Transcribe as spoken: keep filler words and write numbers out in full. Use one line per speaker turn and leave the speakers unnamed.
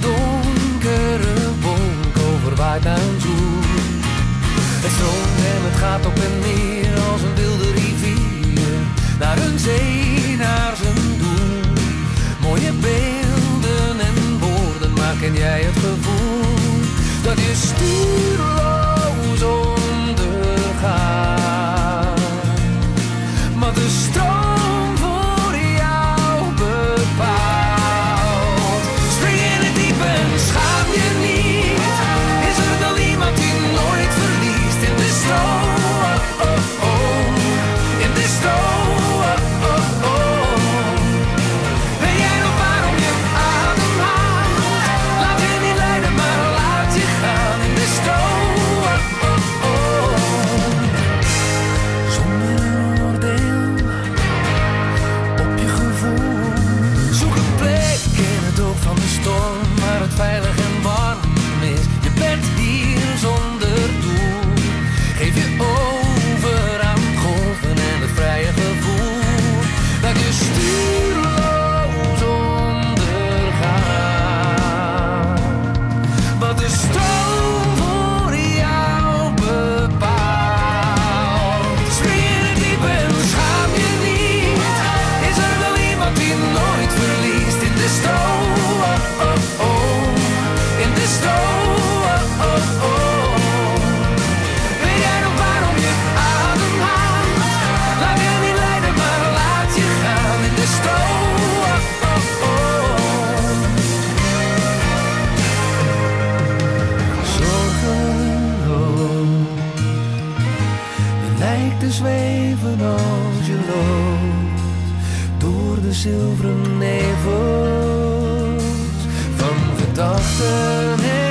donkere wolk overwaait naar een zoel. Het stroomt en het gaat op en neer als een wilde rivier. Naar een zee, naar zijn doel. Mooie beelden en woorden maken jij het gevoel dat je stuurloos ondergaat. Maar de stroom voor jou bepaalt. Spring in het diepe en schaam je niet. Is er dan iemand die nooit verliest in de stroom? Oh, oh, oh. In de stroom. Oh, oh, oh. Weet jij nog waarom je ademhaalt? Laat je niet leiden, maar laat je gaan in de stroom. Oh, oh, oh. Zonder oordeel op je gevoel. Zoek een plek in het oog van de storm waar het veilig en warm is. Je bent hier zonder doel. Geef je over aan golven en het vrije gevoel dat je stuurloos ondergaat. Wat de stroom voor jou bepaalt. Spring in het diepe en schaam je niet. Is er wel iemand die nooit verliest in de stroom? Oh, oh, oh. In de stroom. Oh, oh, oh. Weet jij nog waarom je ademhaalt? Laat je niet leiden, maar laat je gaan in de stroom. Oh, oh, oh. Zorgeloos. Je lijkt te zweven als je loopt door de zilveren nevels van gedachten.